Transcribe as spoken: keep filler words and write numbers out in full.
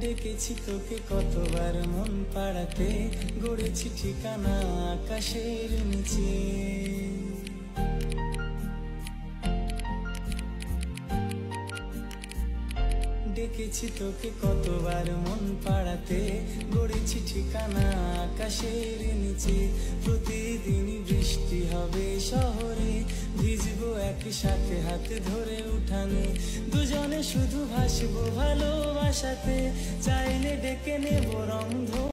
ডেকেছি তোকে কতবার মন পাড়াতে, গড়েছি ঠিকানা আকাশের নিচে। ডেকেছি তোকে কতবার মন পাড়াতে, গড়েছি ঠিকানা আকাশের নিচে। প্রতিদিনই বৃষ্টি হবে শহরে, ভিজবো একসাথে হাতে ধরে উঠানে। দুজনে শুধু ভাসবো ভালোবাসাতে, চাইলে ডেকে নেব রংধনু।